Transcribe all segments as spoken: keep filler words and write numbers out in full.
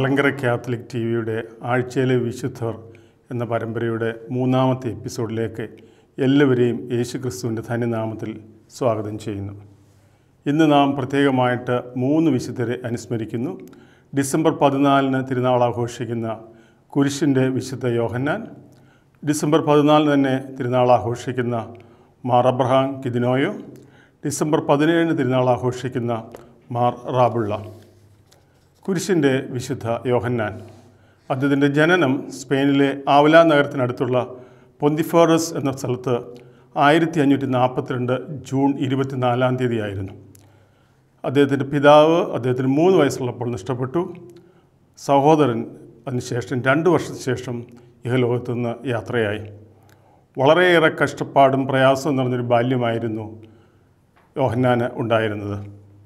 Malankara Catholic T വിയുടെ ആഴ്ചയിലെ വിശുദ്ധർ എന്ന പരമ്പരയുടെ മൂന്നാമത്തെ എപ്പിസോഡിലേക്ക് എല്ലാവരെയും യേശു ക്രിസ്തുവിൻ്റെ ധന്യനാമത്തിൽ സ്വാഗതം ചെയ്യുന്നു. ഇന്ന് നാം പ്രത്യേകമായിട്ട് മൂന്ന് വിശുദ്ധരെ അനുസ്മരിക്കുന്നു. ഡിസംബർ പതിനാലിന് തിരുനാൾ ആഘോഷിക്കുന്ന കുരിശിൻ്റെ വിശുദ്ധ യോഹന്നാൻ, ഡിസംബർ പതിനാലിന് തന്നെ തിരുനാൾ ആഘോഷിക്കുന്ന മാർ അബ്രഹാം കിദിനോയോ, ഡിസംബർ പതിനേഴിന് തിരുനാൾ ആഘോഷിക്കുന്ന മാർ റാബുള്ള. കുരിശിൻ്റെ വിശുദ്ധ യോഹന്നാൻ, അദ്ദേഹത്തിൻ്റെ ജനനം സ്പെയിനിലെ ആവല നഗരത്തിനടുത്തുള്ള പൊന്തിഫേറസ് എന്ന സ്ഥലത്ത് ആയിരത്തി അഞ്ഞൂറ്റി നാൽപ്പത്തിരണ്ട് ജൂൺ ഇരുപത്തിനാലാം തീയതി ആയിരുന്നു. അദ്ദേഹത്തിൻ്റെ പിതാവ് അദ്ദേഹത്തിന് മൂന്ന് വയസ്സുള്ളപ്പോൾ നഷ്ടപ്പെട്ടു. സഹോദരൻ അതിനുശേഷം രണ്ട് വർഷത്തിന് ശേഷം ഇഹലോകത്തു നിന്ന് യാത്രയായി. വളരെയേറെ കഷ്ടപ്പാടും പ്രയാസവും നിറഞ്ഞൊരു ബാല്യമായിരുന്നു യോഹന്നാന് ഉണ്ടായിരുന്നത്.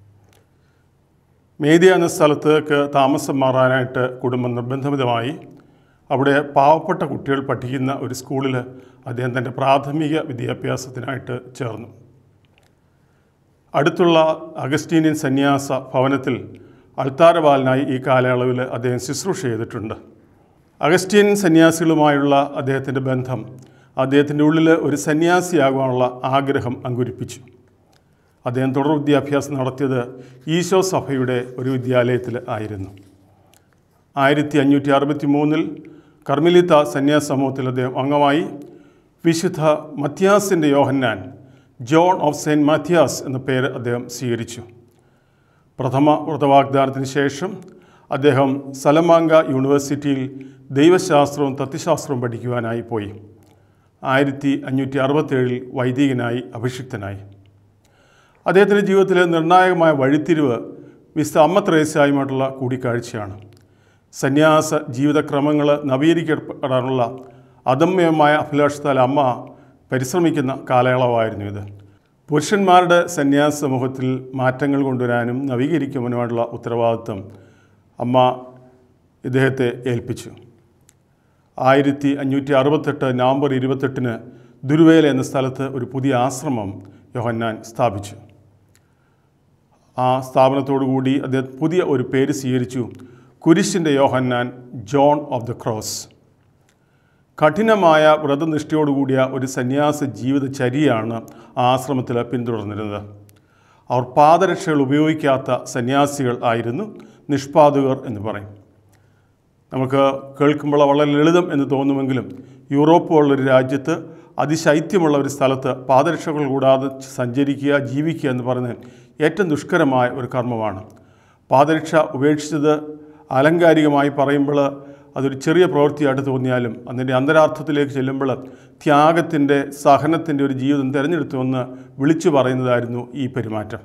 മേദിയ എന്ന സ്ഥലത്തേക്ക് താമസം മാറാനായിട്ട് കുടുംബം നിർബന്ധിതമായി. അവിടെ പാവപ്പെട്ട കുട്ടികൾ പഠിക്കുന്ന ഒരു സ്കൂളിൽ അദ്ദേഹം തൻ്റെ പ്രാഥമിക വിദ്യാഭ്യാസത്തിനായിട്ട് ചേർന്നു. അടുത്തുള്ള അഗസ്റ്റീനിയൻ സന്യാസ ഭവനത്തിൽ അൾത്താരബാലനായി ഈ കാലയളവിൽ അദ്ദേഹം ശുശ്രൂഷ ചെയ്തിട്ടുണ്ട്. അഗസ്റ്റീൻ സന്യാസികളുമായുള്ള അദ്ദേഹത്തിൻ്റെ ബന്ധം അദ്ദേഹത്തിൻ്റെ ഉള്ളിൽ ഒരു സന്യാസിയാകുവാനുള്ള ആഗ്രഹം അങ്കുരിപ്പിച്ചു. അദ്ദേഹം തുടർ വിദ്യാഭ്യാസം നടത്തിയത് ഈശോ സഭയുടെ ഒരു വിദ്യാലയത്തിൽ ആയിരുന്നു. ആയിരത്തി അഞ്ഞൂറ്റി അറുപത്തി മൂന്നിൽ കർമ്മലീത്ത സന്യാസ സമൂഹത്തിൽ അദ്ദേഹം അംഗമായി. വിശുദ്ധ മത്യാസിൻ്റെ യോഹന്നാൻ, ജോൺ ഓഫ് സെയിൻറ്റ് മാത്യാസ് എന്ന പേര് അദ്ദേഹം സ്വീകരിച്ചു. പ്രഥമ വ്രതവാഗ്ദാനത്തിന് ശേഷം അദ്ദേഹം സലമാങ്ക യൂണിവേഴ്സിറ്റിയിൽ ദൈവശാസ്ത്രവും തത്വശാസ്ത്രവും പഠിക്കുവാനായി പോയി. ആയിരത്തി അഞ്ഞൂറ്റി അറുപത്തേഴിൽ വൈദികനായി അഭിഷിക്തനായി. അദ്ദേഹത്തിൻ്റെ ജീവിതത്തിലെ നിർണായകമായ വഴിത്തിരിവ് വിശുദ്ധ അമ്മ ത്രേസ്യായുമായിട്ടുള്ള കൂടിക്കാഴ്ചയാണ്. സന്യാസ ജീവിതക്രമങ്ങൾ നവീകരിക്കപ്പെടാനുള്ള അദമ്യമായ അഭിലാഷത്താൽ അമ്മ പരിശ്രമിക്കുന്ന കാലയളവായിരുന്നു ഇത്. പുരുഷന്മാരുടെ സന്യാസ സമൂഹത്തിൽ മാറ്റങ്ങൾ കൊണ്ടുവരാനും നവീകരിക്കുവാനുമായിട്ടുള്ള ഉത്തരവാദിത്വം അമ്മ ഇദ്ദേഹത്തെ ഏൽപ്പിച്ചു. ആയിരത്തി അഞ്ഞൂറ്റി അറുപത്തെട്ട് നവംബർ ഇരുപത്തെട്ടിന് ദുരുവേല എന്ന സ്ഥലത്ത് ഒരു പുതിയ ആശ്രമം യോഹന്നാൻ സ്ഥാപിച്ചു. ആ സ്ഥാപനത്തോടുകൂടി അദ്ദേഹം പുതിയ ഒരു പേര് സ്വീകരിച്ചു, കുരിശിൻ്റെ യോഹന്നാൻ, ജോൺ ഓഫ് ദ ക്രോസ്. കഠിനമായ വ്രതനിഷ്ഠയോടുകൂടിയ ഒരു സന്യാസ ജീവിതചര്യയാണ് ആ ആശ്രമത്തിൽ പിന്തുടർന്നിരുന്നത്. അവർ പാദരക്ഷകൾ ഉപയോഗിക്കാത്ത സന്യാസികൾ ആയിരുന്നു, നിഷ്പാദുകർ എന്ന് പറയും. നമുക്ക് കേൾക്കുമ്പോൾ വളരെ ലളിതം എന്ന് തോന്നുമെങ്കിലും യൂറോപ്പ് പോലുള്ളൊരു രാജ്യത്ത് അതിശൈത്യമുള്ള ഒരു സ്ഥലത്ത് പാദരക്ഷകൾ കൂടാതെ സഞ്ചരിക്കുക, ജീവിക്കുക എന്ന് പറയുന്നത് ഏറ്റവും ദുഷ്കരമായ ഒരു കർമ്മമാണ്. പാദരക്ഷ ഉപേക്ഷിച്ചത് ആലങ്കാരികമായി പറയുമ്പോൾ അതൊരു ചെറിയ പ്രവൃത്തിയായിട്ട് തോന്നിയാലും അതിൻ്റെ അന്തരാർത്ഥത്തിലേക്ക് ചെല്ലുമ്പോൾ ത്യാഗത്തിൻ്റെ, സഹനത്തിൻ്റെ ഒരു ജീവിതം തിരഞ്ഞെടുത്തുവെന്ന് വിളിച്ചു പറയുന്നതായിരുന്നു ഈ പെരുമാറ്റം.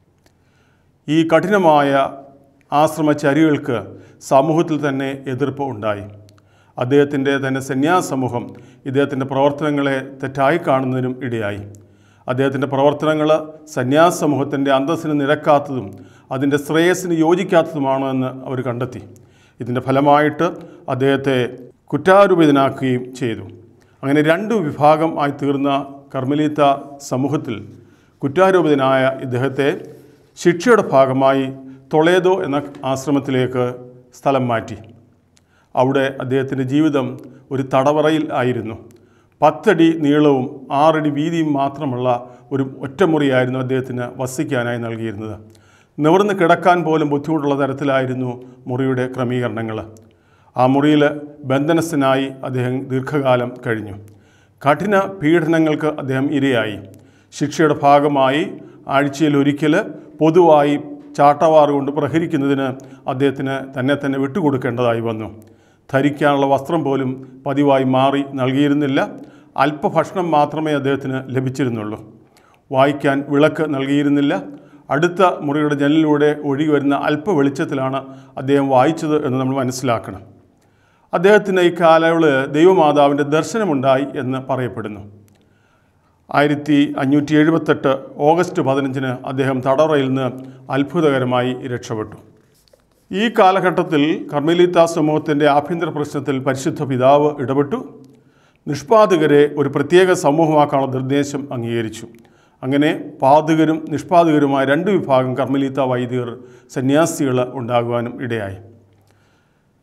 ഈ കഠിനമായ ആശ്രമചര്യകൾക്ക് സമൂഹത്തിൽ തന്നെ എതിർപ്പ് ഉണ്ടായി. അദ്ദേഹത്തിൻ്റെ തന്നെ സന്യാസ സമൂഹം ഇദ്ദേഹത്തിൻ്റെ പ്രവർത്തനങ്ങളെ തെറ്റായി കാണുന്നതിനും ഇടയായി. അദ്ദേഹത്തിൻ്റെ പ്രവർത്തനങ്ങൾ സന്യാസ സമൂഹത്തിൻ്റെ അന്തസ്സിന് നിരക്കാത്തതും അതിൻ്റെ ശ്രേയസ്സിന് യോജിക്കാത്തതുമാണോ എന്ന് അവർ കണ്ടെത്തി. ഇതിൻ്റെ ഫലമായിട്ട് അദ്ദേഹത്തെ കുറ്റാരോപിതനാക്കുകയും ചെയ്തു. അങ്ങനെ രണ്ട് വിഭാഗം ആയി തീർന്ന കർമ്മലീത്ത സമൂഹത്തിൽ കുറ്റാരോപിതനായ ഇദ്ദേഹത്തെ ശിക്ഷയുടെ ഭാഗമായി ടൊളേദോ എന്ന ആശ്രമത്തിലേക്ക് സ്ഥലം മാറ്റി. അവിടെ അദ്ദേഹത്തിൻ്റെ ജീവിതം ഒരു തടവറയിൽ ആയിരുന്നു. പത്തടി നീളവും ആറടി വീതിയും മാത്രമുള്ള ഒരു ഒറ്റമുറിയായിരുന്നു അദ്ദേഹത്തിന് വസിക്കാനായി നൽകിയിരുന്നത്. നിവർന്ന് കിടക്കാൻ പോലും ബുദ്ധിമുട്ടുള്ള തരത്തിലായിരുന്നു മുറിയുടെ ക്രമീകരണങ്ങൾ. ആ മുറിയിൽ ബന്ധനസ്ഥനായി അദ്ദേഹം ദീർഘകാലം കഴിഞ്ഞു. കഠിന പീഡനങ്ങൾക്ക് അദ്ദേഹം ഇരയായി. ശിക്ഷയുടെ ഭാഗമായി ആഴ്ചയിൽ ഒരിക്കൽ പൊതുവായി ചാട്ടവാറ് കൊണ്ട് പ്രഹരിക്കുന്നതിന് അദ്ദേഹത്തിന് തന്നെ തന്നെ വിട്ടുകൊടുക്കേണ്ടതായി വന്നു. ധരിക്കാനുള്ള വസ്ത്രം പോലും പതിവായി മാറി നൽകിയിരുന്നില്ല. അല്പഭക്ഷണം മാത്രമേ അദ്ദേഹത്തിന് ലഭിച്ചിരുന്നുള്ളൂ. വായിക്കാൻ വിളക്ക് നൽകിയിരുന്നില്ല. അടുത്ത മുറിയുടെ ജനലിലൂടെ ഒഴുകി വരുന്ന അല്പ വെളിച്ചത്തിലാണ് അദ്ദേഹം വായിച്ചത് എന്ന് നമ്മൾ മനസ്സിലാക്കണം. അദ്ദേഹത്തിന് ഈ കാലയളവിൽ ദൈവമാതാവിൻ്റെ ദർശനമുണ്ടായി എന്ന് പറയപ്പെടുന്നു. ആയിരത്തി അഞ്ഞൂറ്റി എഴുപത്തെട്ട് ഓഗസ്റ്റ് പതിനഞ്ചിന് അദ്ദേഹം തടവറയിൽ നിന്ന് അത്ഭുതകരമായി രക്ഷപ്പെട്ടു. ഈ കാലഘട്ടത്തിൽ കർമ്മലീത്ത സമൂഹത്തിൻ്റെ ആഭ്യന്തര പ്രശ്നത്തിൽ പരിശുദ്ധ പിതാവ് ഇടപെട്ടു. നിഷ്പാദകരെ ഒരു പ്രത്യേക സമൂഹമാക്കാനുള്ള നിർദ്ദേശം അംഗീകരിച്ചു. അങ്ങനെ പാദകരും നിഷ്പാദകരുമായ രണ്ട് വിഭാഗം കർമ്മലീത്ത വൈദികർ, സന്യാസികൾ ഉണ്ടാകുവാനും ഇടയായി.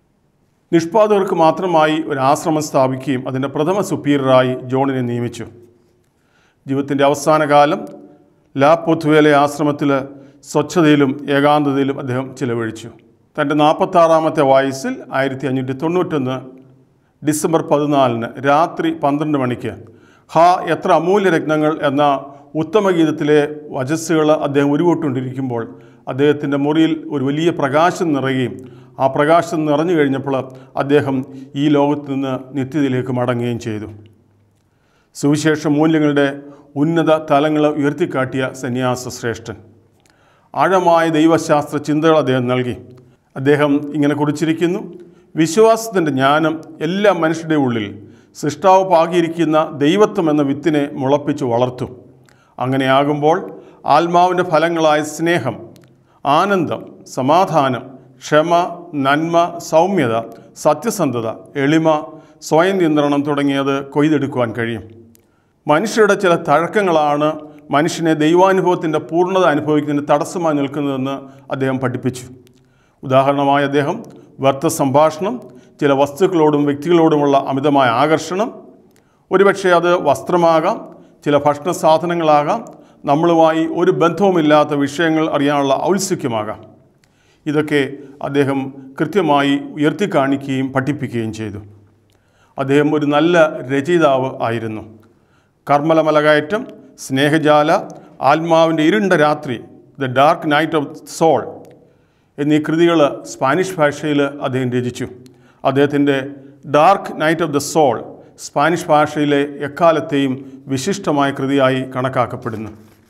നിഷ്പാദകർക്ക് മാത്രമായി ഒരു ആശ്രമം സ്ഥാപിക്കുകയും അതിൻ്റെ പ്രഥമ സുപ്പീരിയറായി ജോണിനെ നിയമിച്ചു. ജീവിതത്തിൻ്റെ അവസാന കാലം ലാ പൊത്തുവേലെ ആശ്രമത്തിൽ സ്വച്ഛതയിലും ഏകാന്തതയിലും അദ്ദേഹം ചിലവഴിച്ചു. തൻ്റെ നാൽപ്പത്താറാമത്തെ വയസ്സിൽ ആയിരത്തി അഞ്ഞൂറ്റി തൊണ്ണൂറ്റൊന്ന് ഡിസംബർ പതിനാലിന് രാത്രി പന്ത്രണ്ട് മണിക്ക് ഹാ എത്ര അമൂല്യ രത്നങ്ങൾ എന്ന ഉത്തമഗീതത്തിലെ വചസ്സുകൾ അദ്ദേഹം ഉരുവിട്ടുകൊണ്ടിരിക്കുമ്പോൾ അദ്ദേഹത്തിൻ്റെ മുറിയിൽ ഒരു വലിയ പ്രകാശം നിറയുകയും ആ പ്രകാശം നിറഞ്ഞു കഴിഞ്ഞപ്പോൾ അദ്ദേഹം ഈ ലോകത്ത് നിന്ന് നിത്യതയിലേക്ക് മടങ്ങുകയും ചെയ്തു. സുവിശേഷ മൂല്യങ്ങളുടെ ഉന്നത തലങ്ങൾ ഉയർത്തിക്കാട്ടിയ സന്യാസ ശ്രേഷ്ഠൻ. ആഴമായ ദൈവശാസ്ത്ര ചിന്തകൾ അദ്ദേഹം നൽകി. അദ്ദേഹം ഇങ്ങനെ കുറിച്ചിരിക്കുന്നു: വിശ്വാസത്തിൻ്റെ ജ്ഞാനം എല്ലാ മനുഷ്യരുടെ ഉള്ളിൽ സൃഷ്ടാവ് പാകിയിരിക്കുന്ന ദൈവത്വം എന്ന വിത്തിനെ മുളപ്പിച്ച് വളർത്തും. അങ്ങനെയാകുമ്പോൾ ആത്മാവിൻ്റെ ഫലങ്ങളായ സ്നേഹം, ആനന്ദം, സമാധാനം, ക്ഷമ, നന്മ, സൗമ്യത, സത്യസന്ധത, എളിമ, സ്വയം നിയന്ത്രണം തുടങ്ങിയത് കൊയ്തെടുക്കുവാൻ കഴിയും. മനുഷ്യരുടെ ചില തഴക്കങ്ങളാണ് മനുഷ്യനെ ദൈവാനുഭവത്തിൻ്റെ പൂർണ്ണത അനുഭവിക്കുന്നതിന് തടസ്സമായി നിൽക്കുന്നതെന്ന് അദ്ദേഹം പഠിപ്പിച്ചു. ഉദാഹരണമായി അദ്ദേഹം വ്യർത്ഥ സംഭാഷണം, ചില വസ്തുക്കളോടും വ്യക്തികളോടുമുള്ള അമിതമായ ആകർഷണം, ഒരുപക്ഷെ അത് വസ്ത്രമാകാം, ചില ഭക്ഷണ സാധനങ്ങളാകാം, നമ്മളുമായി ഒരു ബന്ധവുമില്ലാത്ത വിഷയങ്ങൾ അറിയാനുള്ള ഔത്സുക്യമാകാം. ഇതൊക്കെ അദ്ദേഹം കൃത്യമായി ഉയർത്തിക്കാണിക്കുകയും പഠിപ്പിക്കുകയും ചെയ്തു. അദ്ദേഹം ഒരു നല്ല രചയിതാവ് ആയിരുന്നു. കർമ്മല മലകയറ്റം, സ്നേഹജാല, ആത്മാവിൻ്റെ ഇരുണ്ട രാത്രി, the dark night of soul എന്നീ കൃതികൾ സ്പാനിഷ് ഭാഷയിൽ അദ്ദേഹം രചിച്ചു. അദ്ദേഹത്തിൻ്റെ dark night of the soul Spanish ഭാഷയിലെ എക്കാലത്തെയും വിശിഷ്ടമായ കൃതിയായി കണക്കാക്കപ്പെടുന്നു.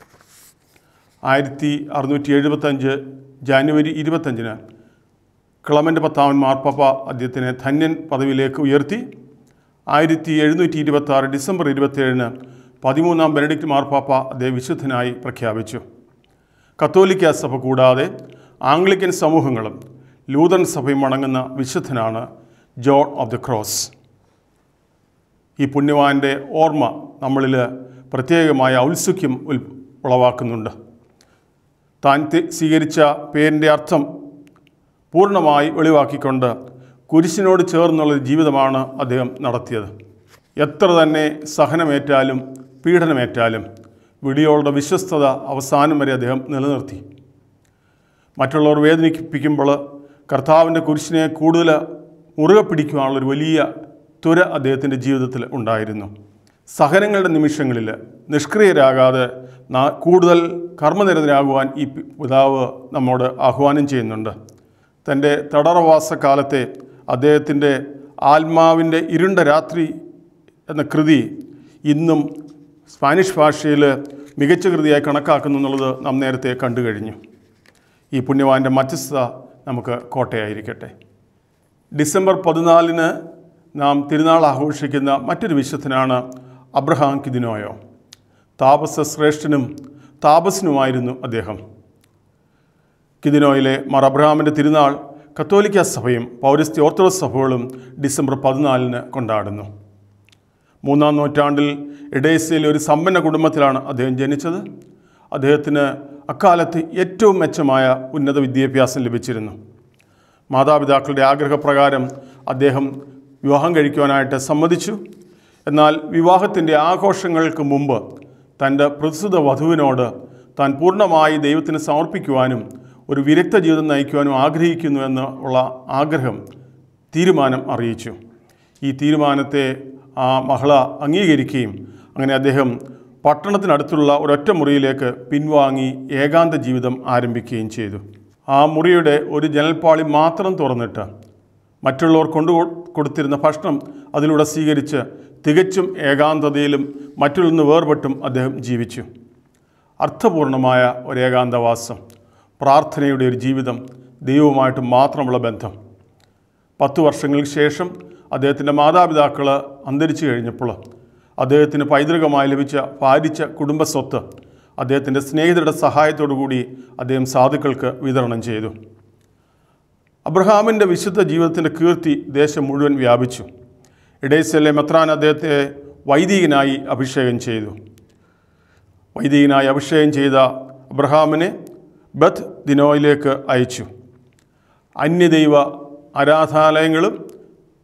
ആയിരത്തി അറുന്നൂറ്റി എഴുപത്തഞ്ച് ജാനുവരി ഇരുപത്തഞ്ചിന് ക്ലമൻ്റ് പത്താമൻ മാർപ്പാപ്പ അദ്ദേഹത്തിനെ ധന്യൻ പദവിയിലേക്ക് ഉയർത്തി. ആയിരത്തി എഴുന്നൂറ്റി ഇരുപത്തി ആറ് ഡിസംബർ ഇരുപത്തിയേഴിന് പതിമൂന്നാം ബെനഡിക്റ്റ് മാർപ്പാപ്പ അദ്ദേഹം വിശുദ്ധനായി പ്രഖ്യാപിച്ചു. കത്തോലിക്ക സഭ കൂടാതെ ആംഗ്ലിക്കൻ സമൂഹങ്ങളും ലൂതറൻ സഭയും അടങ്ങുന്ന വിശുദ്ധനാണ് ജോൺ ഓഫ് ദി ക്രോസ്. ഈ പുണ്യവാൻ്റെ ഓർമ്മ നമ്മളിൽ പ്രത്യേകമായ ഔത്സുക്യം ഉൽ ഉളവാക്കുന്നുണ്ട്. താൻ സ്വീകരിച്ച പേരിൻ്റെ അർത്ഥം പൂർണ്ണമായി വെളിവാക്കിക്കൊണ്ട് കുരിശിനോട് ചേർന്നുള്ള ജീവിതമാണ് അദ്ദേഹം നടത്തിയത്. എത്ര തന്നെ സഹനമേറ്റാലും പീഡനമേറ്റാലും വിളിയോളുടെ വിശ്വസ്തത അവസാനം വരെ അദ്ദേഹം നിലനിർത്തി. മറ്റുള്ളവർ വേദനിപ്പിക്കുമ്പോൾ കർത്താവിൻ്റെ കുരിശിനെ കൂടുതൽ മുറുകെ പിടിക്കുവാനുള്ളൊരു വലിയ ത്വര അദ്ദേഹത്തിൻ്റെ ജീവിതത്തിൽ ഉണ്ടായിരുന്നു. സഹനങ്ങളുടെ നിമിഷങ്ങളിൽ നിഷ്ക്രിയരാകാതെ കൂടുതൽ കർമ്മനിരതരാകുവാൻ ഈ പിതാവ് നമ്മോട് ആഹ്വാനം ചെയ്യുന്നുണ്ട്. തൻ്റെ തടറവാസകാലത്തെ അദ്ദേഹത്തിൻ്റെ ആത്മാവിൻ്റെ ഇരുണ്ട രാത്രി എന്ന കൃതി ഇന്നും സ്പാനിഷ് ഭാഷയിൽ മികച്ച കൃതിയായി കണക്കാക്കുന്നു എന്നുള്ളത് നാം നേരത്തെ കണ്ടു കഴിഞ്ഞു. ഈ പുണ്യവാൻ്റെ മധ്യസ്ഥത നമുക്ക് കോട്ടയായിരിക്കട്ടെ. ഡിസംബർ പതിനാലിന് നാം തിരുനാൾ ആഘോഷിക്കുന്ന മറ്റൊരു വിശുദ്ധനാണ് അബ്രഹാം കിദിനോയോ. താപസ ശ്രേഷ്ഠനും താപസനുമായിരുന്നു അദ്ദേഹം. കിദിനോയിലെ മാർ അബ്രഹാമിൻ്റെ തിരുനാൾ കത്തോലിക്ക സഭയും പൗരസ്ത്യ ഓർത്തഡോക്സ് സഭകളും ഡിസംബർ പതിനാലിന് കൊണ്ടാടുന്നു. മൂന്നാം നൂറ്റാണ്ടിൽ എഡേസയിലെ ഒരു സമ്പന്ന കുടുംബത്തിലാണ് അദ്ദേഹം ജനിച്ചത്. അദ്ദേഹത്തിന് അക്കാലത്ത് ഏറ്റവും മെച്ചമായ ഉന്നത വിദ്യാഭ്യാസം ലഭിച്ചിരുന്നു. മാതാപിതാക്കളുടെ ആഗ്രഹപ്രകാരം അദ്ദേഹം വിവാഹം കഴിക്കുവാനായിട്ട് സമ്മതിച്ചു. എന്നാൽ വിവാഹത്തിൻ്റെ ആഘോഷങ്ങൾക്ക് മുമ്പ് തൻ്റെ പ്രസ്തുത വധുവിനോട് താൻ പൂർണ്ണമായി ദൈവത്തിന് സമർപ്പിക്കുവാനും ഒരു വിരക്ത ജീവിതം നയിക്കുവാനും ആഗ്രഹിക്കുന്നു എന്ന് ഉള്ള ആഗ്രഹം തീരുമാനം അറിയിച്ചു. ഈ തീരുമാനത്തെ ആ മഹള അംഗീകരിക്കുകയും അങ്ങനെ അദ്ദേഹം പട്ടണത്തിനടുത്തുള്ള ഒരൊറ്റ മുറിയിലേക്ക് പിൻവാങ്ങി ഏകാന്ത ജീവിതം ആരംഭിക്കുകയും ചെയ്തു. ആ മുറിയുടെ ഒരു ജനൽപ്പാളി മാത്രം തുറന്നിട്ട് മറ്റുള്ളവർ കൊണ്ടു കൊടുത്തിരുന്ന ഭക്ഷണം അതിലൂടെ സ്വീകരിച്ച് തികച്ചും ഏകാന്തതയിലും മറ്റുള്ള നിന്ന് വേർപെട്ടും അദ്ദേഹം ജീവിച്ചു. അർത്ഥപൂർണമായ ഒരു ഏകാന്തവാസം, പ്രാർത്ഥനയുടെ ഒരു ജീവിതം, ദൈവവുമായിട്ട് മാത്രമുള്ള ബന്ധം. പത്തു വർഷങ്ങൾക്ക് ശേഷം അദ്ദേഹത്തിൻ്റെ മാതാപിതാക്കൾ അന്തരിച്ചു കഴിഞ്ഞപ്പോൾ അദ്ദേഹത്തിന് പൈതൃകമായി ലഭിച്ച ഭാരിച്ച കുടുംബസ്വത്ത് അദ്ദേഹത്തിൻ്റെ സ്നേഹിതരുടെ സഹായത്തോടു കൂടി അദ്ദേഹം സാധുക്കൾക്ക് വിതരണം ചെയ്തു. അബ്രഹാമിൻ്റെ വിശുദ്ധ ജീവിതത്തിൻ്റെ കീർത്തി ദേശം മുഴുവൻ വ്യാപിച്ചു. എഡേസയിലെ മെത്രാൻ അദ്ദേഹത്തെ വൈദികനായി അഭിഷേകം ചെയ്തു. വൈദികനായി അഭിഷേകം ചെയ്ത അബ്രഹാമിനെ ബത്ത് ദിനോയിലേക്ക് അയച്ചു. അന്യദൈവ ആരാധനാലയങ്ങളും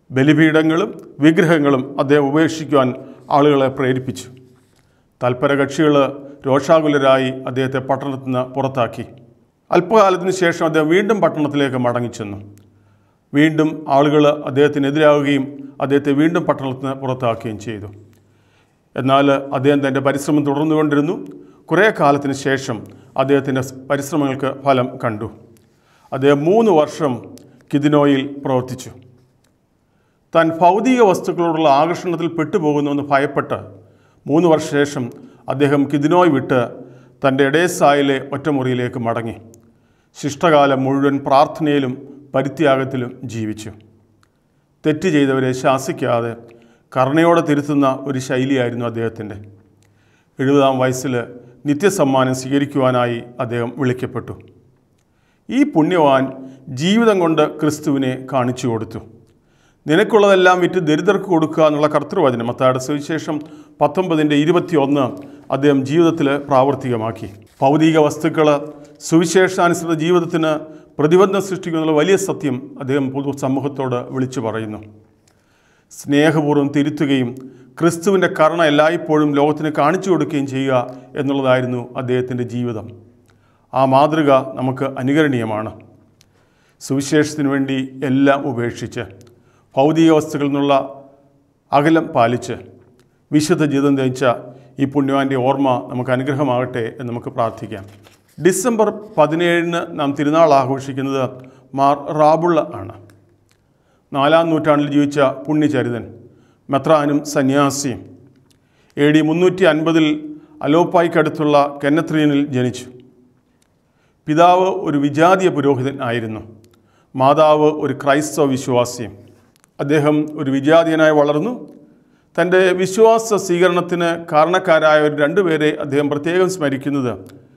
ബലിപീഠങ്ങളും വിഗ്രഹങ്ങളും അദ്ദേഹം ഉപേക്ഷിക്കുവാൻ ആളുകളെ പ്രേരിപ്പിച്ചു. തൽപര കക്ഷികൾ രോഷാകുലരായി അദ്ദേഹത്തെ പട്ടണത്തിൽ നിന്ന് പുറത്താക്കി. അല്പകാലത്തിന് ശേഷം അദ്ദേഹം വീണ്ടും പട്ടണത്തിലേക്ക് മടങ്ങിച്ചെന്നു. വീണ്ടും ആളുകൾ അദ്ദേഹത്തിനെതിരാവുകയും അദ്ദേഹത്തെ വീണ്ടും പട്ടണത്തിൽ നിന്ന് പുറത്താക്കുകയും ചെയ്തു. എന്നാൽ അദ്ദേഹം തൻ്റെ പരിശ്രമം തുടർന്നുകൊണ്ടിരുന്നു. കുറേ കാലത്തിന് ശേഷം അദ്ദേഹത്തിൻ്റെ പരിശ്രമങ്ങൾക്ക് ഫലം കണ്ടു. അദ്ദേഹം മൂന്ന് വർഷം കിദിനോയിൽ പ്രവർത്തിച്ചു. താൻ ഭൗതിക വസ്തുക്കളോടുള്ള ആകർഷണത്തിൽ പെട്ടുപോകുന്നുവെന്ന് ഭയപ്പെട്ട് മൂന്ന് വർഷ ശേഷം അദ്ദേഹം കിദിനോയ് വിട്ട് തൻ്റെ എഡേസായിലെ ഒറ്റമുറിയിലേക്ക് മടങ്ങി. ശിഷ്ടകാലം മുഴുവൻ പ്രാർത്ഥനയിലും പരിത്യാഗത്തിലും ജീവിച്ചു. തെറ്റ് ചെയ്തവരെ ശാസിക്കാതെ കരുണയോടെ തിരുത്തുന്ന ഒരു ശൈലിയായിരുന്നു അദ്ദേഹത്തിൻ്റെ. എഴുപതാം വയസ്സിൽ നിത്യസമ്മാനം സ്വീകരിക്കുവാനായി അദ്ദേഹം വിളിക്കപ്പെട്ടു. ഈ പുണ്യവാൻ ജീവിതം കൊണ്ട് ക്രിസ്തുവിനെ കാണിച്ചു കൊടുത്തു. നിനക്കുള്ളതെല്ലാം വിറ്റ് ദരിദ്രർക്ക് കൊടുക്കുക എന്നുള്ള കർത്തൃവചനം മത്തായിയുടെ സുവിശേഷം പത്തൊമ്പതിൻ്റെ ഇരുപത്തി ഒന്ന് അദ്ദേഹം ജീവിതത്തിൽ പ്രാവർത്തികമാക്കി. ഭൗതിക വസ്തുക്കൾ സുവിശേഷാനുസൃത ജീവിതത്തിന് പ്രതിബന്ധം സൃഷ്ടിക്കുന്നുള്ള വലിയ സത്യം അദ്ദേഹം പൊതു സമൂഹത്തോട് വിളിച്ചു പറയുന്നു. സ്നേഹപൂർവ്വം തിരുത്തുകയും ക്രിസ്തുവിൻ്റെ കരുണ എല്ലായ്പ്പോഴും ലോകത്തിന് കാണിച്ചു കൊടുക്കുകയും ചെയ്യുക എന്നുള്ളതായിരുന്നു അദ്ദേഹത്തിൻ്റെ ജീവിതം. ആ മാതൃക നമുക്ക് അനുകരണീയമാണ്. സുവിശേഷത്തിന് വേണ്ടി എല്ലാം ഉപേക്ഷിച്ച് ഭൗതിക വസ്തുക്കളിൽ നിന്നുള്ള അകലം പാലിച്ച് വിശുദ്ധ ജീവിതം നയിച്ച ഈ പുണ്യവാൻ്റെ ഓർമ്മ നമുക്ക് അനുഗ്രഹമാകട്ടെ എന്ന് നമുക്ക് പ്രാർത്ഥിക്കാം. ഡിസംബർ പതിനേഴിന് നാം തിരുനാൾ ആഘോഷിക്കുന്നത് മാർ റാബുള്ള ആണ്. നാലാം നൂറ്റാണ്ടിൽ ജീവിച്ച പുണ്യചരിതൻ, മെത്രാനും സന്യാസിയും. എ ഡി മുന്നൂറ്റി അൻപതിൽ അലോപ്പായ്ക്കടുത്തുള്ള കെന്നത്രീനിൽ ജനിച്ചു. പിതാവ് ഒരു വിജാതീയ പുരോഹിതൻ ആയിരുന്നു. മാതാവ് ഒരു ക്രൈസ്തവ വിശ്വാസിയും. അദ്ദേഹം ഒരു വിജാതീയനായി വളർന്നു. തൻ്റെ വിശ്വാസ സ്വീകരണത്തിന് കാരണക്കാരായ ഒരു രണ്ടുപേരെ അദ്ദേഹം പ്രത്യേകം സ്മരിക്കുന്നത്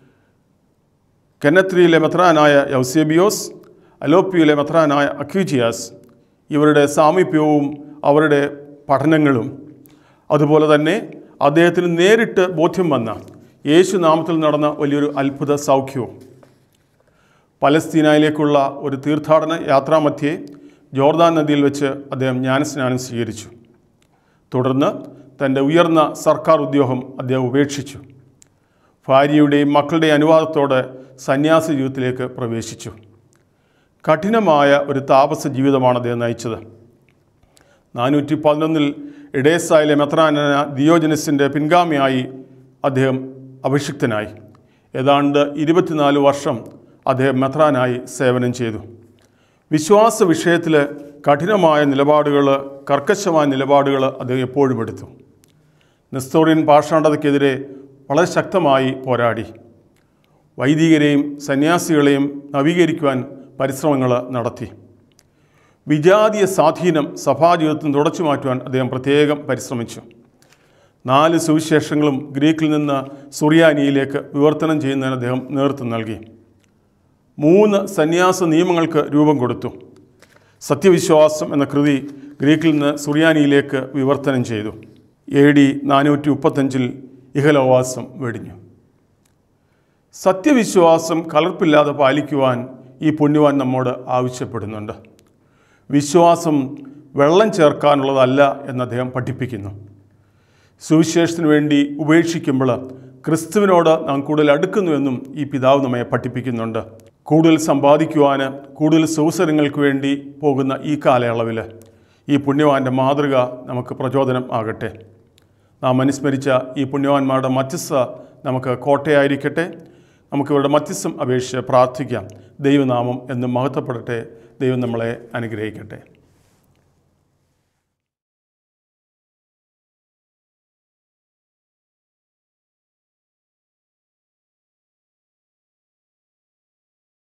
കെന്നത്രിയിലെ മെത്രാനായ യൗസേബിയോസ്, അലോപ്പിയിലെ മെത്രാനായ അക്യൂജിയാസ്. ഇവരുടെ സാമീപ്യവും അവരുടെ പഠനങ്ങളും അതുപോലെ തന്നെ അദ്ദേഹത്തിന് നേരിട്ട് ബോധ്യം വന്ന യേശു നാമത്തിൽ നടന്ന വലിയൊരു അത്ഭുത സൗഖ്യവും. പലസ്തീനയിലേക്കുള്ള ഒരു തീർത്ഥാടന യാത്രാമധ്യേ ജോർദാൻ നദിയിൽ വെച്ച് അദ്ദേഹം ജ്ഞാനസ്നാനം സ്വീകരിച്ചു. തുടർന്ന് തൻ്റെ ഉയർന്ന സർക്കാർ ഉദ്യോഗം അദ്ദേഹം ഉപേക്ഷിച്ചു. ഭാര്യയുടെയും മക്കളുടെയും അനുവാദത്തോടെ സന്യാസ ജീവിതത്തിലേക്ക് പ്രവേശിച്ചു. കഠിനമായ ഒരു താപസ ജീവിതമാണ് അദ്ദേഹം നയിച്ചത്. നാനൂറ്റി പതിനൊന്നിൽ എഡേസായിലെ മെത്രാനായ ദിയോജനസിൻ്റെ പിൻഗാമിയായി അദ്ദേഹം അഭിഷിക്തനായി. ഏതാണ്ട് ഇരുപത്തിനാല് വർഷം അദ്ദേഹം മെത്രാനായി സേവനം ചെയ്തു. വിശ്വാസ വിഷയത്തിൽ കഠിനമായ നിലപാടുകൾ, കർക്കശമായ നിലപാടുകൾ അദ്ദേഹം എപ്പോഴും എടുത്തു. നെസ്തോറിയൻ പാഷാണ്ഡതയ്ക്കെതിരെ വളരെ ശക്തമായി പോരാടി. വൈദികരെയും സന്യാസികളെയും നവീകരിക്കുവാൻ പരിശ്രമങ്ങൾ നടത്തി. വിജാതീയ സ്വാധീനം സഭാജീവിതത്തിൽ നിന്ന് തുടച്ചു മാറ്റുവാൻ അദ്ദേഹം പ്രത്യേകം പരിശ്രമിച്ചു. നാല് സുവിശേഷങ്ങളും ഗ്രീക്കിൽ നിന്ന് സുറിയാനിയിലേക്ക് വിവർത്തനം ചെയ്യുന്നതിന് അദ്ദേഹം നേതൃത്വം നൽകി. മൂന്ന് സന്യാസ നിയമങ്ങൾക്ക് രൂപം കൊടുത്തു. സത്യവിശ്വാസം എന്ന കൃതി ഗ്രീക്കിൽ നിന്ന് സുറിയാനിയിലേക്ക് വിവർത്തനം ചെയ്തു. എ ഡി നാനൂറ്റി മുപ്പത്തഞ്ചിൽ ഇഹലോകവാസം വെടിഞ്ഞു. സത്യവിശ്വാസം കലർപ്പില്ലാതെ പാലിക്കുവാൻ ഈ പുണ്യവാൻ നമ്മോട് ആവശ്യപ്പെടുന്നുണ്ട്. വിശ്വാസം വെള്ളം ചേർക്കാനുള്ളതല്ല എന്ന് അദ്ദേഹം പഠിപ്പിക്കുന്നു. സുവിശേഷത്തിന് വേണ്ടി ഉപേക്ഷിക്കുമ്പോൾ ക്രിസ്തുവിനോട് നാം കൂടുതൽ അടുക്കുന്നുവെന്നും ഈ പിതാവ് നമ്മെ പഠിപ്പിക്കുന്നുണ്ട്. കൂടുതൽ സമ്പാദിക്കുവാൻ, കൂടുതൽ സുവസരങ്ങൾക്ക് വേണ്ടി പോകുന്ന ഈ കാലയളവിൽ ഈ പുണ്യവാൻ്റെ മാതൃക നമുക്ക് പ്രചോദനം ആകട്ടെ. നാം അനുസ്മരിച്ച ഈ പുണ്യവാന്മാരുടെ മധ്യസ്ഥ നമുക്ക് കോട്ടയായിരിക്കട്ടെ. നമുക്കിവരുടെ മധ്യസ്ഥം അപേക്ഷിച്ച് പ്രാർത്ഥിക്കാം. ദൈവനാമം എന്നും മഹത്വപ്പെടട്ടെ. ദൈവം നമ്മളെ അനുഗ്രഹിക്കട്ടെ.